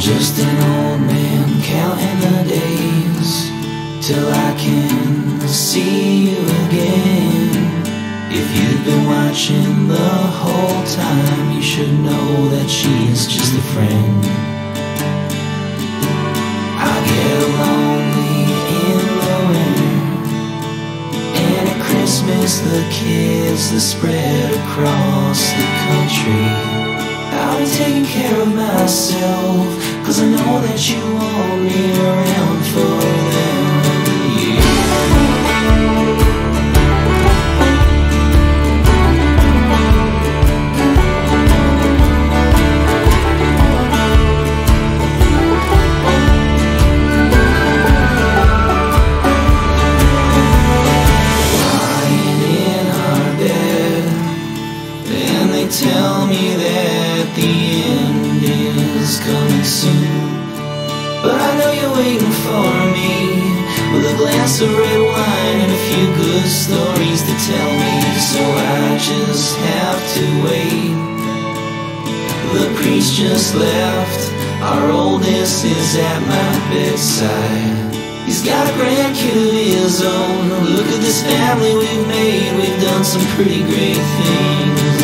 just an old man counting the days till I can see you again. If you've been watching the whole time, you should know that she is just a friend. I get lonely in the winter, and at Christmas the kids that spread across the country. I've been taking care of myself, 'cause I know that you want me around for them. Tell me that the end is coming soon, but I know you're waiting for me with a glass of red wine and a few good stories to tell me. So I just have to wait. The priest just left, our oldest is at my bedside. He's got a grandkid of his own. Look at this family we've made, we've done some pretty great things.